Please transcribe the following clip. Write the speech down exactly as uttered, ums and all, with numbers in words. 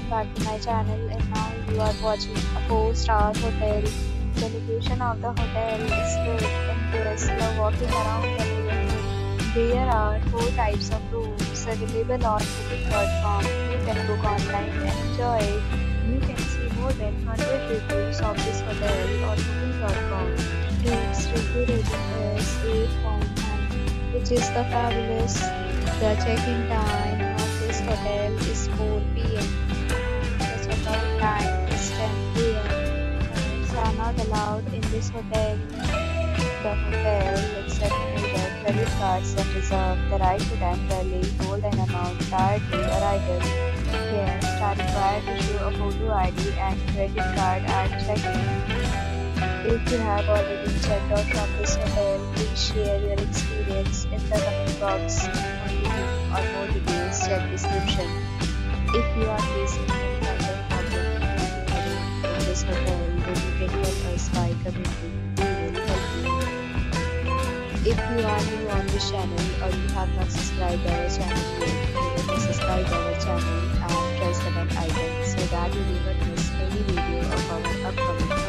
welcome back to my channel, and now you are watching a four star hotel. The location of the hotel is good and guests love walking around the neighborhood. There are four types of rooms available on booking dot com. You can book online and enjoy it. You can see more than one hundred reviews of this hotel on booking dot com. Its review rating is eight point nine, which is the fabulous. The check-in time of this hotel is four p m The check-out time is ten p m Pets are not allowed in this hotel. The hotel accepts major credit cards and reserves the right to temporarily hold an amount prior to arrival. Guests are required to show a photo I D and credit card at check-in. If you have already checked out from this hotel, please share your experience in the comment box. For more details, check description. If you are facing any kind of problem in this hotel, then you can help us by commenting. We will help you. If you are new on this channel or you have not subscribed our channel yet, you can subscribe our channel and press the bell icon so that you will not miss any video of our upcoming